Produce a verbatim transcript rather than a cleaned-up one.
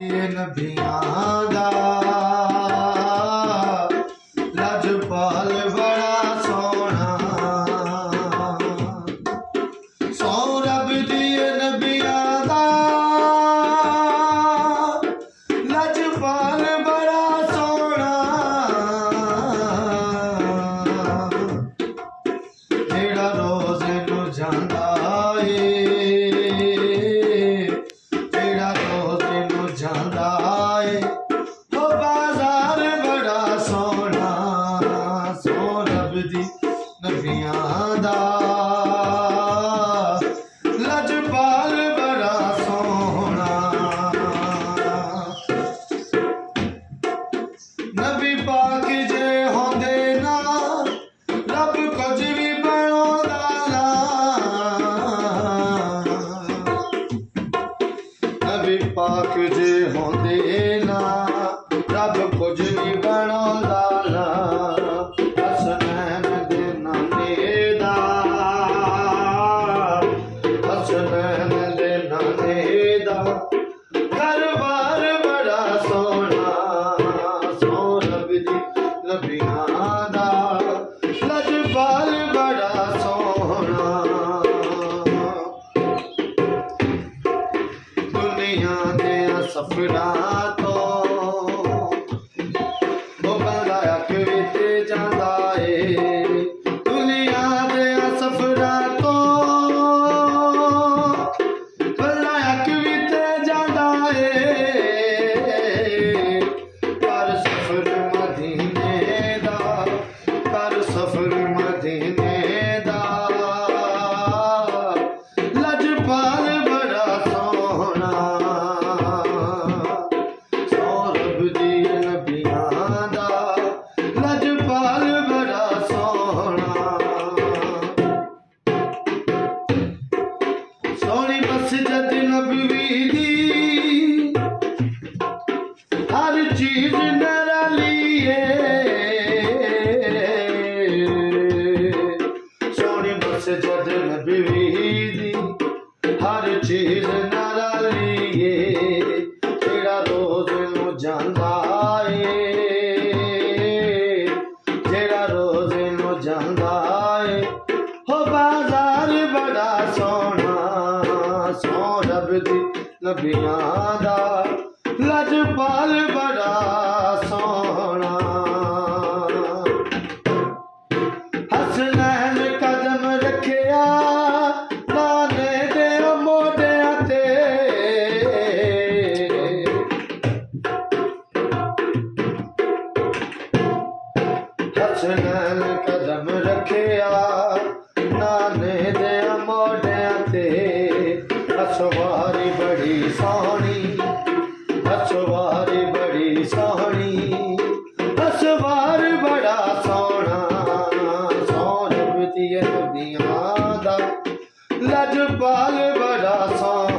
ये नबियां दा लजपाल बड़ा सोना सौ रब दी नबियां दा लजपाल बड़ा सोना जेड़ा रोज़ नू जांदा नबियां दा लजपाल बड़ा सोना नबी पाक जे होंदे ना रब कुछ भी बनांदा ना नबी पाक जे होंदे ना रब कुछ भी बनांदा ना लजपाल बड़ा सोना दुनिया दे सफरां तो वो बंदा अक विच जांदा ए दुनिया दे सफरां तो बंदा अक विच जांदा ए पर सफर मदीने दा कर सफर मदीने दा लजपाल बड़ा सोना सौ रब दी नबियां दा लजपाल बड़ा सोना सोनी मस्जिद नबवी दी हर चीज निराली मस्जिद नबवी दी हर चीज निराली जेड़ा रोज़ नू जांदा ए जेड़ा रोज़ नू जांदा ए हो बाजार बड़ा सोना सौ रब दी नबियां दा लजपाल बड़ा सोना हसनैन कदम रखिया नाने दे मोढियां ते हसनैन कदम रखिया नाने दे मोढियां ते असवारी बड़ी सोहनी असवारी बड़ी सोहनी असवार बड़ा सोना नबियां दा लजपाल बड़ा सोना।